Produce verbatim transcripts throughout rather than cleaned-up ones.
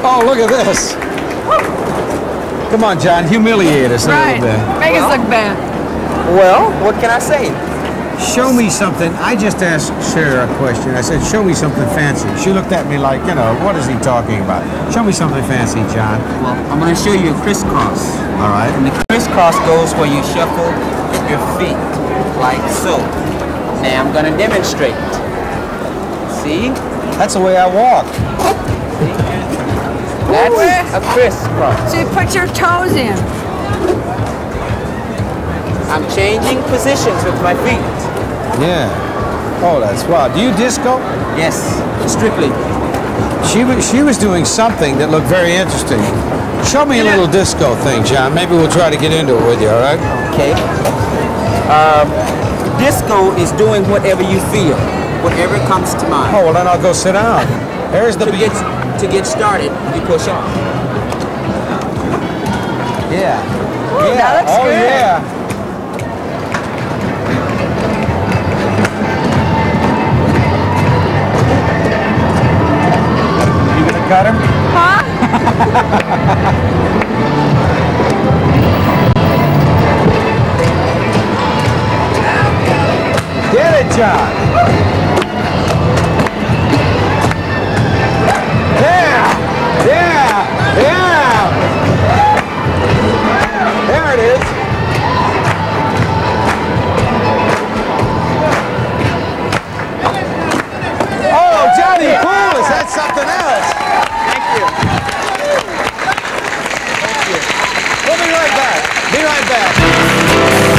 Oh, look at this. Come on, John, humiliate us a right. little bit. Make well, us look bad. Well, what can I say? Show me something. I just asked Cher a question. I said, show me something fancy. She looked at me like, you know, what is he talking about? Show me something fancy, John. Well, I'm going to show you a crisscross. All right. And the crisscross goes where you shuffle your feet, like so. Now I'm going to demonstrate. See? That's the way I walk. See? That's a crisscross. So you put your toes in. I'm changing positions with my feet. Yeah. Oh, that's wild. Do you disco? Yes, strictly. She was, she was doing something that looked very interesting. Show me a little disco thing, John. Maybe we'll try to get into it with you, all right? Okay. Um, disco is doing whatever you feel, whatever comes to mind. Oh, well, then I'll go sit down. There's the to beat. get To get started, you push on. Yeah. Ooh, yeah. That looks oh, good. yeah. Got him? Huh? Get it, John. Yeah, yeah, yeah. There it is. Oh, Johnny, cool. Is that something else? We'll be right back. Be right back.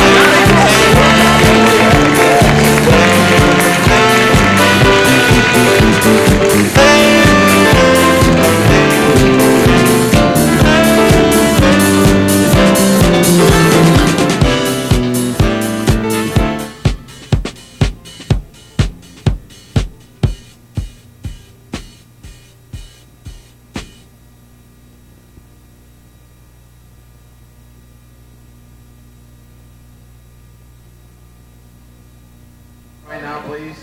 Right now, please.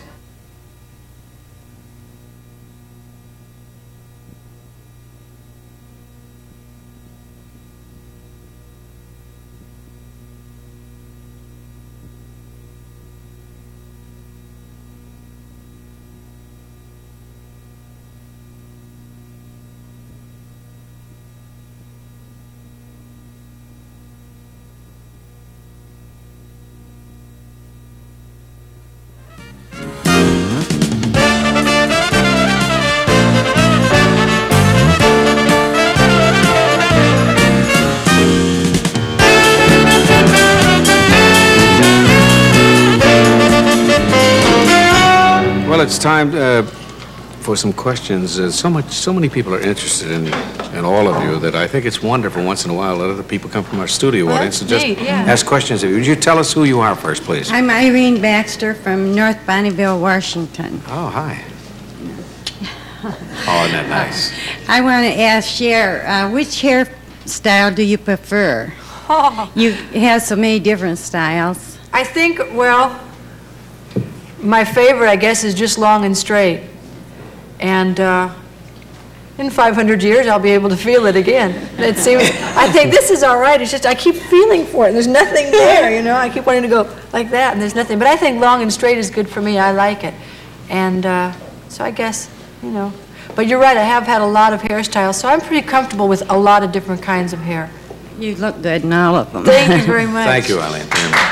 Well, it's time uh, for some questions. Uh, so much, so many people are interested in, in all of you that I think it's wonderful once in a while that other people come from our studio Well, audience and just neat, yeah. ask questions of you. Would you tell us who you are first, please? I'm Irene Baxter from North Bonneville, Washington. Oh, hi. Oh, isn't that nice? I want to ask Cher, uh, which hairstyle do you prefer? Oh, You have so many different styles. I think, well, my favorite, I guess, is just long and straight. And uh, in five hundred years, I'll be able to feel it again. It seems, I think this is all right. It's just I keep feeling for it. There's nothing there, you know. I keep wanting to go like that, and there's nothing. But I think long and straight is good for me. I like it. And uh, so I guess, you know. But you're right, I have had a lot of hairstyles, so I'm pretty comfortable with a lot of different kinds of hair. You look good in all of them. Thank you very much. Thank you, Eileen. Very much.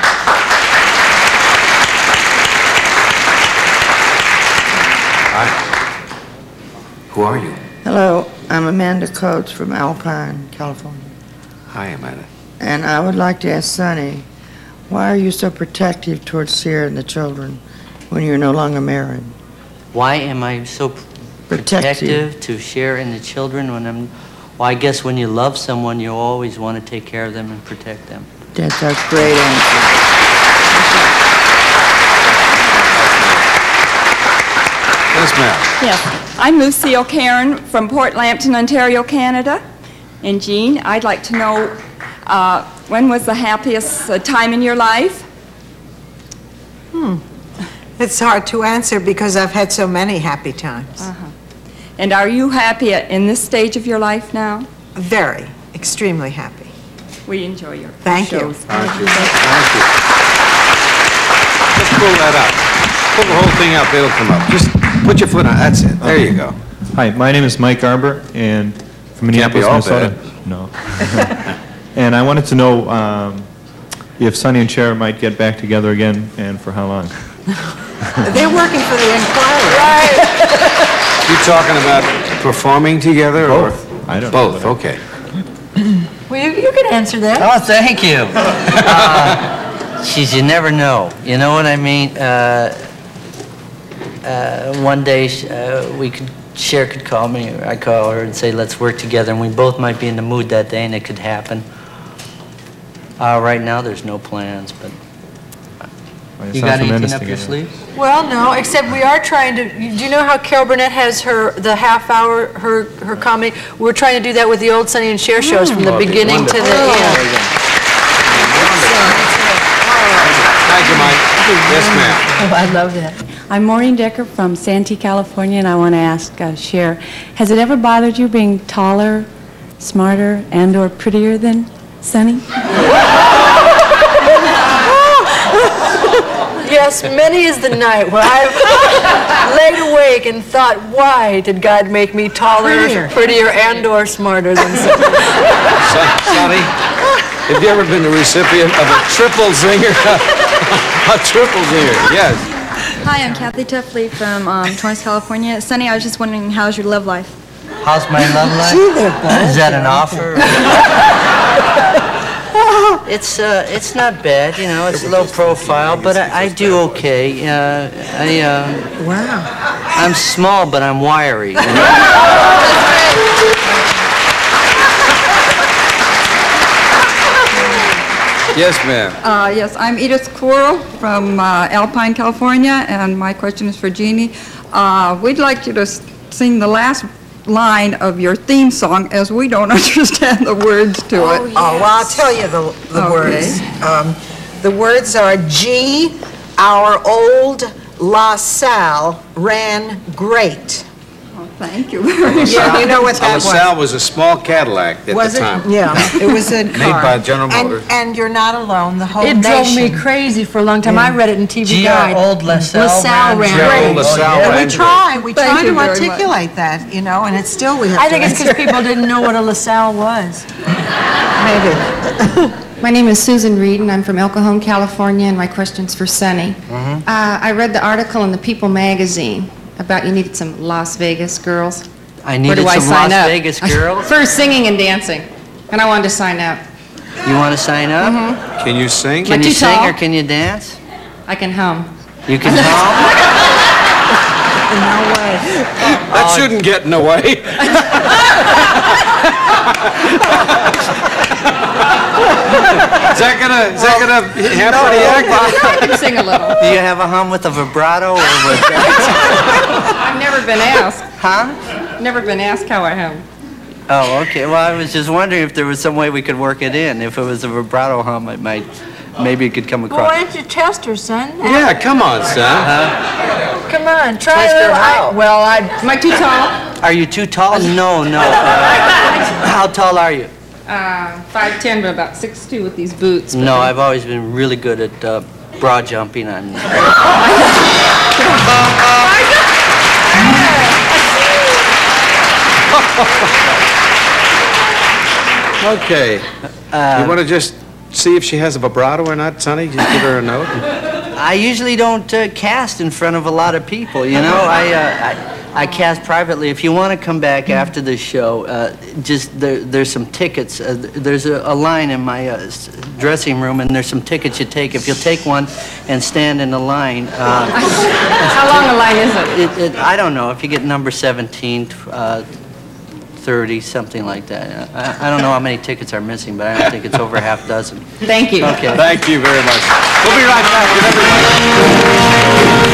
Hi. Who are you? Hello, I'm Amanda Coates from Alpine, California. Hi, Amanda. And I would like to ask Sonny, why are you so protective towards Cher and the children when you're no longer married? Why am I so protective to Cher and the children when I'm... Well, I guess when you love someone, you always want to take care of them and protect them. That's a great answer. Yes, ma'am. Yes, I'm Lucille Cairn from Port Lambton, Ontario, Canada. And Jean, I'd like to know, uh, when was the happiest uh, time in your life? Hmm. It's hard to answer because I've had so many happy times. Uh-huh. And are you happy at- in this stage of your life now? Very, extremely happy. We enjoy your Thank you. shows. Thank you. Thank you. Just pull that up. Pull the whole thing up, it'll come up. Just put your foot on, that's it. There you go. Hi, my name is Mike Arber, and from Minneapolis, all Minnesota. No. And I wanted to know um, if Sonny and Cher might get back together again, and for how long. They're working for the Inquirer. Right. You talking about performing together or? Both. I don't know. Both, okay. Well, you, you can answer that. Oh, thank you. Uh, geez, you never know. You know what I mean? Uh, uh, one day uh, we could, Cher could call me, or I call her and say, let's work together, and we both might be in the mood that day, and it could happen. Uh, right now, there's no plans, but Well, it you sounds got anything romantic up your anyway. sleeves? Well, no, except we are trying to, you- do you know how Carol Burnett has her, the half hour, her, her comedy? We're trying to do that with the old Sonny and Cher shows from the Oh, it'd be beginning to the wonderful. end. Thank you, Mike. Yes, ma'am. Oh, I love that. I'm Maureen Decker from Santee, California, and I want to ask uh, Cher, has it ever bothered you being taller, smarter, and/or prettier than Sonny? Yes, many is the night where I've laid awake and thought, why did God make me taller, Prettier. prettier, and/or smarter than Sonny? Son- Sonny, have you ever been the recipient of a triple zinger? A triple zinger, yes. Hi, I'm Kathy Tuffley from um, Torrance, California. Sonny, I was just wondering, how's your love life? How's my love life? Gee, they're both. Is that an offer? It's uh, it's not bad, you know. It's low profile, but I, I do okay. Uh, I uh, Wow. I'm small, but I'm wiry. You know? Yes, ma'am. Uh, yes, I'm Edith Coral from uh, Alpine, California, and my question is for Jeannie. Uh, we'd like you to s- sing the last line of your theme song, as we don't understand the words to it. Oh, well, I'll tell you the, the Okay. words. Um, the words are, G, our old La Salle ran great. Oh, thank you very much. Yeah, you know what that was. LaSalle was a small Cadillac at Was the it? time. Yeah, it was a car. Made by General And- Motors. And you're not alone, the whole It drove me nation. crazy for a long time. I read it in T V Gee, Guide. our old LaSalle LaSalle ran ran General great. LaSalle yeah. And ran we try, we Thank try you to very much. articulate that, you know, and it's still we have to. I think it's because people didn't know what a LaSalle was. Maybe. My name is Susan Reed, and I'm from El Cajon, California, and my question's for Sonny. Uh, I read the article in the People magazine about you needed some Las Vegas girls. I Where needed do I some sign Las up? Vegas girls. For singing and dancing, and I wanted to sign up. You want to sign up? Can you sing? Can Am I you too sing tall? or can you dance? I can hum. You can hum? No way. That shouldn't get in the way. Is that gonna, is that gonna hamper the act? I can sing a little. Do you have a hum with a vibrato or with I've never been asked. Huh? Never been asked how I hum. Oh, okay. Well, I was just wondering if there was some way we could work it in. If it was a vibrato hum, it might, maybe it could come Well, across. why don't you test her, son? Yeah, come on, son. Come on, try Test a her little. how? I, well, I, Am I too tall? Are you too tall? No, no. Uh, how tall are you? Uh, five ten, but about six two with these boots. but No, then- I've always been really good at uh, broad jumping on. Okay. You want to just see if she has a vibrato or not, Sonny? Just give her a note. I usually don't uh, cast in front of a lot of people, you know. I, uh, I I cast privately. If you want to come back after the show, uh, just there, there's some tickets. Uh, there's a, a line in my uh, s- dressing room, and there's some tickets you take. If you'll take one and stand in the line. Uh, How long a line is it? it, it, I don't know. If you get number seventeen, uh, thirty, something like that. I, I don't know how many tickets are missing, but I don't think it's over a half dozen. Thank you. Okay. Thank you very much. We'll be right back with everybody.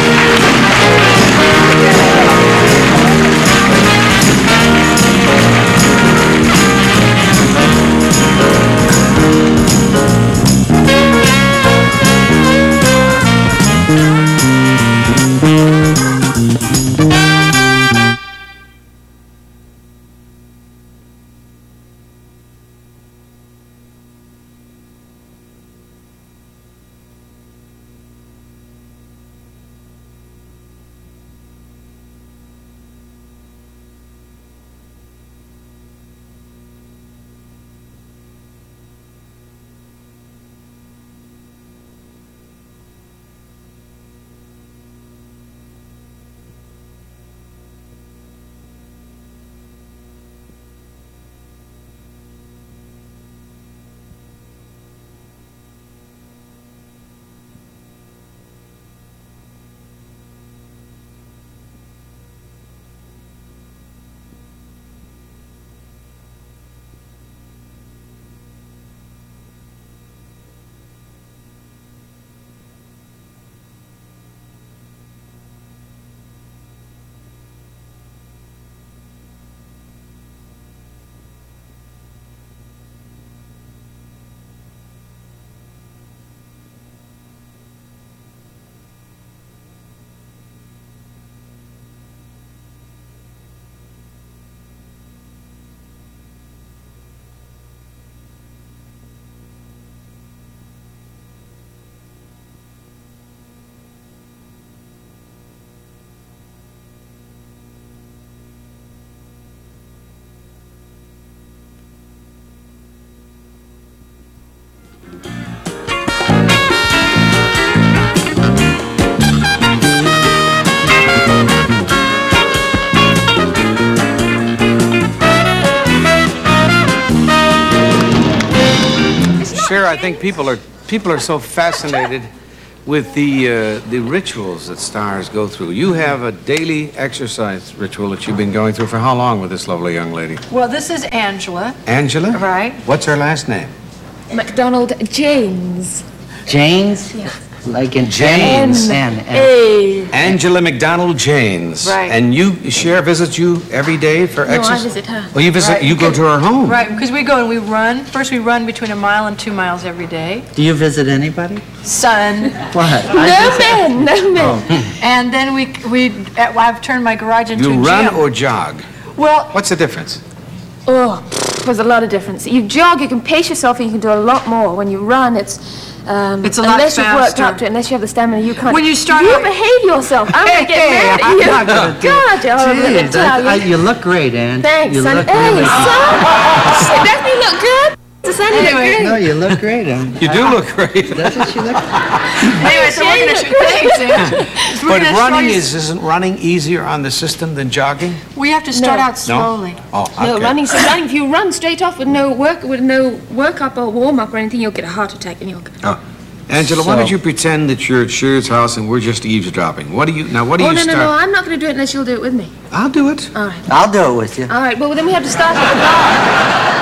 Cher, I think people are people are so fascinated with the uh, the rituals that stars go through. You have a daily exercise ritual that you've been going through for how long with this lovely young lady? Well, this is Angela. Angela? Right. What's her last name? McDonald James. Janes? Yeah. Like in Janes. N. A. Angela McDonald Janes. Right. And you, Cher visits you every day for No, I exercise? visit her. Well, you visit, Right. you go to her home. Right, because we go and we run. First, we run between a mile and two miles every day. Do you visit anybody? Son. What? No men, no men. And then we, we, uh, I've turned my garage into You a run gym. or jog? Well, What's the difference? Oh, there's a lot of difference. You jog, you can pace yourself, and you can do a lot more. When you run, it's um, It's a lot unless you've worked faster. up to it, unless you have the stamina, you can't. When you start you out- behave yourself. I'm gonna get Hey, mad I'm at you. not gonna do God, it. you're horrible Jeez, I- I- Italian. you look great, Ann. Thanks, You son. look Hey, really son. Doesn't he look good? Does Sonny look Anyway. good? No, you look great, Ann. You do look great. Doesn't she look? anyway, so we're going to Jane, show thanks, Angela. So we're But gonna show running you- is, isn't running easier on the system than jogging? We have to start No. out slowly. Oh, okay. No, running. So running. If you run straight off with no work, with no work up or warm up or anything, you'll get a heart attack and you'll. Oh. Angela, why So- don't you pretend that you're at Cher's house and we're just eavesdropping? What do you, now what do Oh you no, no, start? no! I'm not going to do it unless you'll do it with me. I'll do it. All right. I'll do it with you. All right. Well, then we have to start at the bar.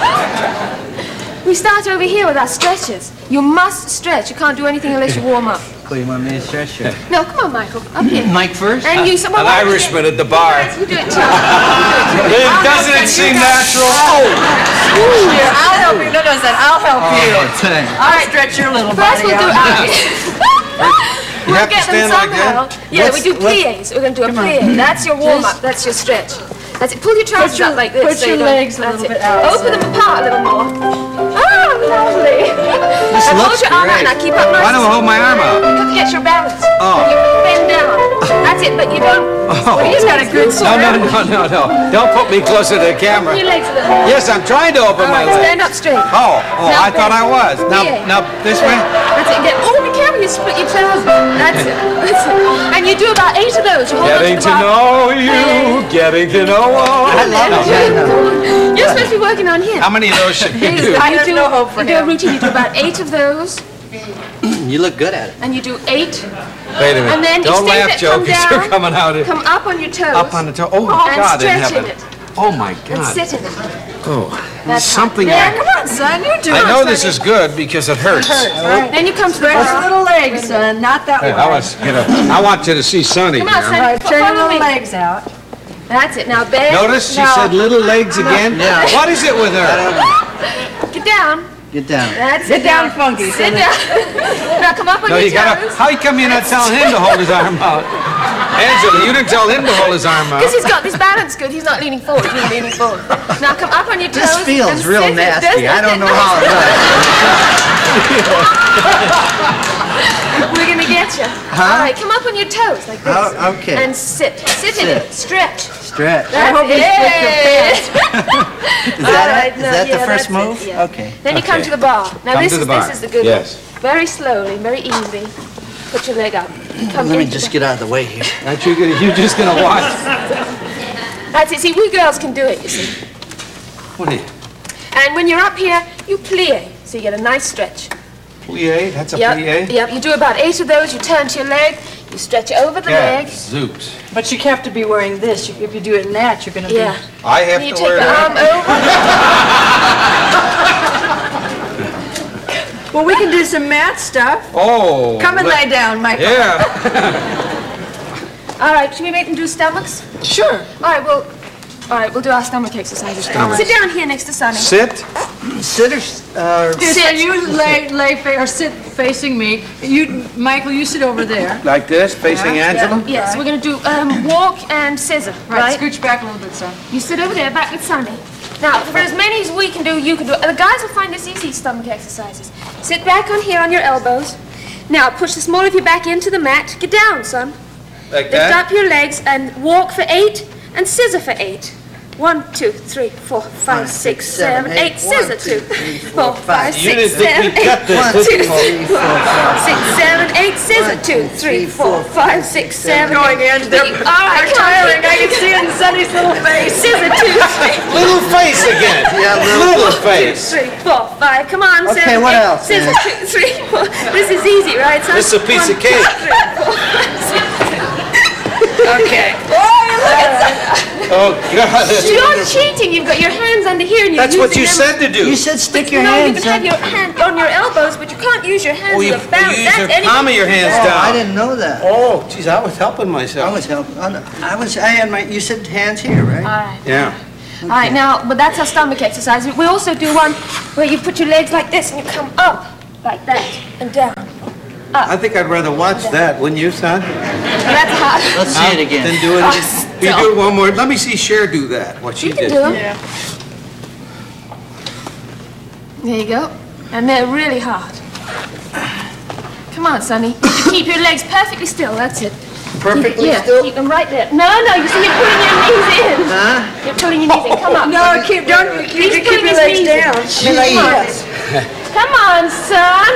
We start over here with our stretches. You must stretch. You can't do anything unless you warm up. Cool, you want me to stretch you? No, come on, Michael. Up here. Mike first? And you. An Irishman at the bar. You do it too. You do it too. Doesn't it seem natural? Oh! Here, I'll help you. No, no, son, I'll help you. Oh, thanks. I'll stretch your little First, body we'll do out. our. You We'll have to get them stand like somehow. that? Yeah, What's- we do what- plies. We're going to do a plie. That's your warm up. That's your stretch. That's it. Pull your trousers your- up like this. put so your you don't- legs a that's little it. bit out. Open them apart a little more. Ah, lovely. This And hold looks your arm out great. now. Keep up nice. Why don't I hold my arm out? Because to get your balance. Oh. You bend down. That's it, but you don't. Oh. He's got a good No, sword. no, no, no, no. Don't put me closer to the camera. Open your legs a little more. Yes, I'm trying to open All my right, legs. stand up straight. Oh, oh, Now I thought I bend. was. Now, Yeah. now, this way? That's it. Get, oh, be careful. You split your trousers. That's it. That's it. And you do about eight of those. You hold Getting on to the bar. know you, getting to know all. I love it. You're supposed to be working on here. How many of those should you do? I You have do, no hope for you do a him. routine. You do about eight of those, You look good at it. and you do eight. Wait a minute. And then Don't you laugh, that Joe, come because you're down, coming out of Come up on your toes. up on the toe. Oh, and God in stretch in heaven. it. Oh, my And God. sit in it. Oh, That's something. Then, I, come on, son. You do I it. know this is good because it hurts. Then you come to the Stretch your bar. little legs, son, not that Hey, way. I was, you know, I want you to see Sonny Come here. on, son. All right, turn your Follow little me. legs out. That's it. Now bend. Notice she No. said little legs again? Yeah. What is it with her? Get down. Get down. That's Sit it. down now. funky, Sit son. down. Now come up on No, your you gotta, toes. how come you're not telling him to hold his arm out? Angela, you didn't tell him to hold his arm out. Because he's got this balance good. He's not leaning forward. He's leaning forward. Now come up on your toes. This feels and real sit it. nasty. Doesn't I don't it? know how it does. We're gonna get you. Huh? All right, come up on your toes like this. Oh, okay. And sit. Sit in Sit. it. Stretch. Stretch. That's hope you it. Is that, All right, it? Is no, that yeah, the first that's it, move? yeah. Okay. Then you come Okay. to the bar. Now Come this to the is bar. this is the good Yes. one. Very slowly, very easy. Put your leg up. Come Let me into just the- get out of the way here. Aren't you gonna, you're just gonna watch? That's it. See, we girls can do it. You see. What are you, And when you're up here, you plie. So you get a nice stretch. plie? That's a Yep. plie? Yep. You do about eight of those. You turn to your leg. You stretch over the Yeah, leg. zoops. But you have to be wearing this. You- If you do it in that, you're going to Yeah. be... I have Then you to take wear the that. arm over. Well, we can do some mat stuff. Oh. Come and let- lay down, Michael. Yeah. All right. Should we make them do stomachs? Sure. All right. Well. All right. We'll do our stomach exercises. Stomachs. Sit down here next to Sonny. Sit. Sit or, s- uh, Here, so you lay, lay fa- or sit facing me. You, Michael, you sit over there. Like this, facing Yeah. Angela? Yes, we're going to do um, walk and scissor, Right, right? scooch back a little bit, son. You sit over there, back with Sonny. Now, for as many as we can do, you can do it. The guys will find this easy, stomach exercises. Sit back on here on your elbows. Now, push the small of your back into the mat. Get down, son. Like Lift that? up your legs and walk for eight and scissor for eight. One, two, three, four, five, six, seven, eight. Scissor, two, four, five, You six, didn't think seven, we'd eight. cut this, One, did two, you? three, four, five, six, seven, eight. Scissor, two, three, four, five, six, seven, Going eight. in. They're, You- All right, they're come on, tiring. keep I can see it in Sonny's little face. Scissor, two, three. Little face again. yeah, that little face. Three, four, five. Come on, Okay, seven, what eight, else, six, man? two, three, four. This is easy, right, son? This is a piece One, of cake. two, three, four, five, six, seven. Okay. Oh, look at that. Oh, God. You're cheating. You've got your hands under here and you're That's what using you them. said to do. You said stick your no, hands you can have your hand on your elbows, but you can't use your hands Oh, you, as a balance. you use That's your any- palm of your hands Oh, down. I didn't know that. Oh, geez, I was helping myself. I was helping. I was. I had my. You said hands here, right? All right. Yeah. All right, now, but that's our stomach exercise. We also do one where you put your legs like this and you come up like that and down. I think I'd rather watch that, wouldn't you, son? That's hot. Let's see it again. Then do it. Oh, You do it one more. Let me see Cher do that. What she You can did. do them. Yeah. There you go. And they're really hard. Come on, Sonny. You keep your legs perfectly still. That's it. Perfectly yeah, still? keep them right there. No, no, you see, you're pulling your knees in. Huh? You're pulling your knees in. Come on. No, keep, don't, you keep, He's you keep pulling your his legs knees down. in. I mean, like Come on. this. Come on, son.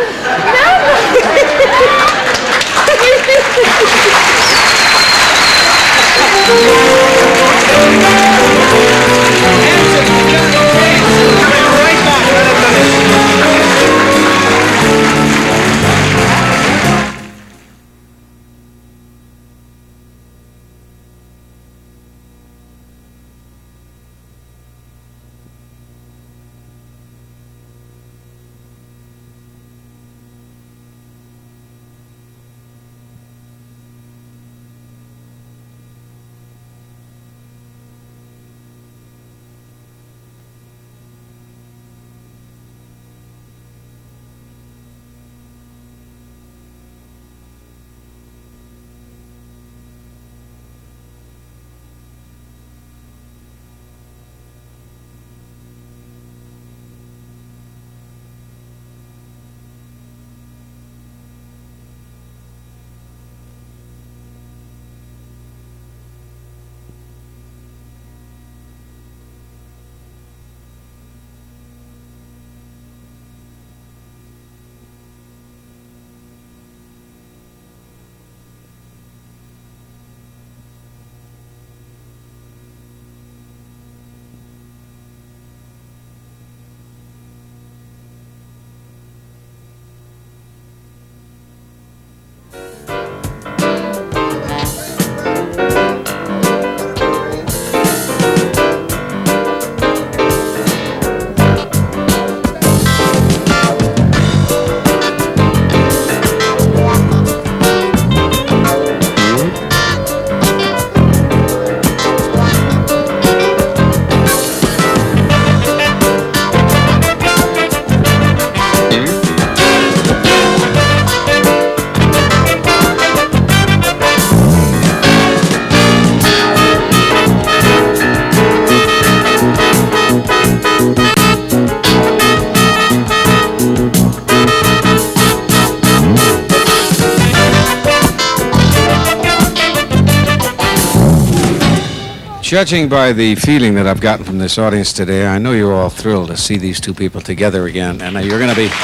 Judging by the feeling that I've gotten from this audience today, I know you're all thrilled to see these two people together again, and uh, you're going to be...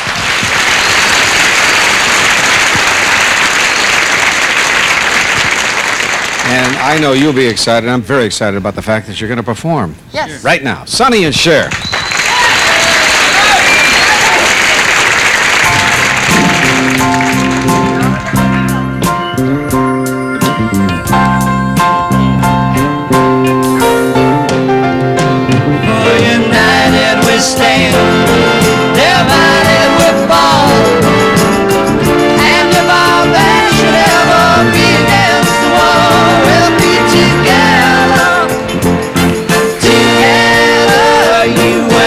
And I know you'll be excited. I'm very excited about the fact that you're going to perform. Yes. Right now. Sonny and Cher. You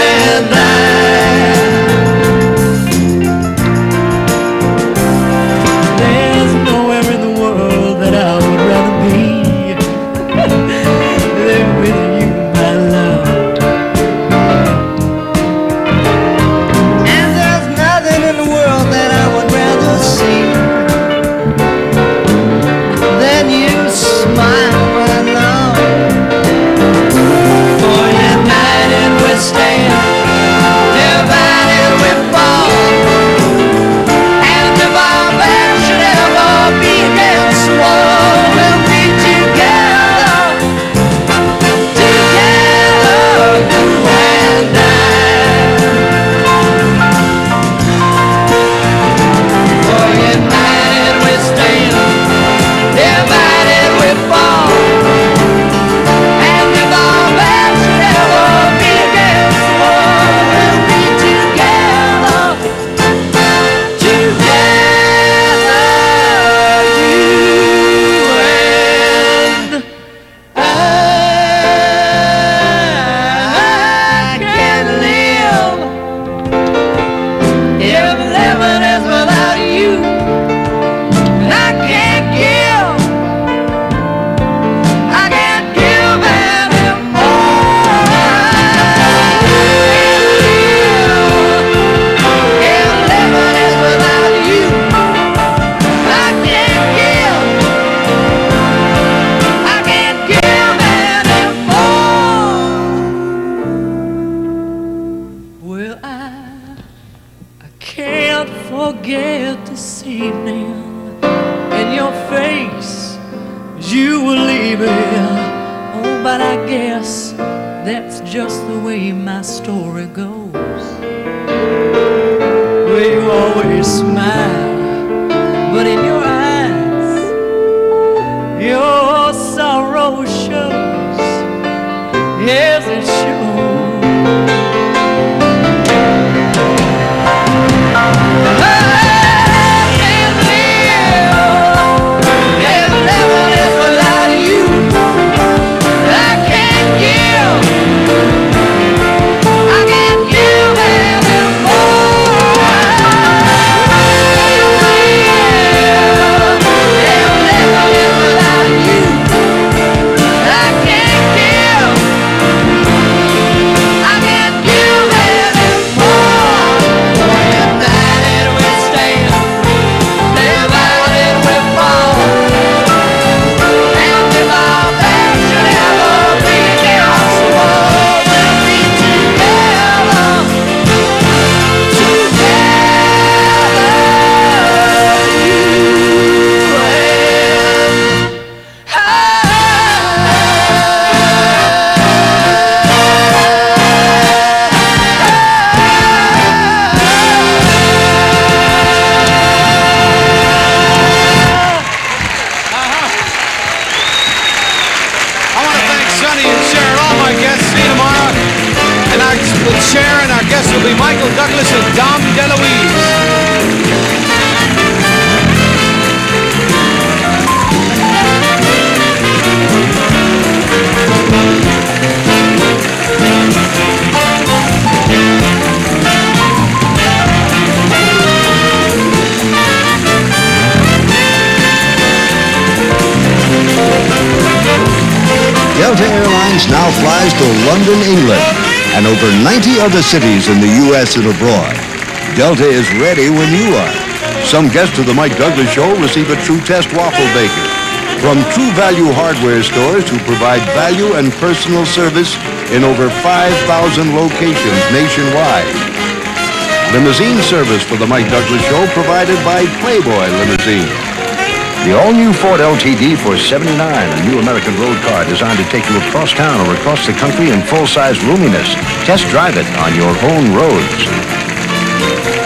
forget this evening and your face as you were leaving. Oh, but I guess that's just the way my story goes. Well, you always smile, but in your eyes, your sorrow shows. Yes, it shows. Cher, and our guests will be Michael Douglas and Dom DeLuise. Delta Airlines now flies to London, England, and over ninety other cities in the U S and abroad. Delta is ready when you are. Some guests of the Mike Douglas Show receive a True Test waffle baker. From True Value hardware stores who provide value and personal service in over five thousand locations nationwide. Limousine service for the Mike Douglas Show provided by Playboy Limousine. The all-new Ford L T D four seventy-nine, a new American road car designed to take you across town or across the country in full-size roominess. Test drive it on your own roads.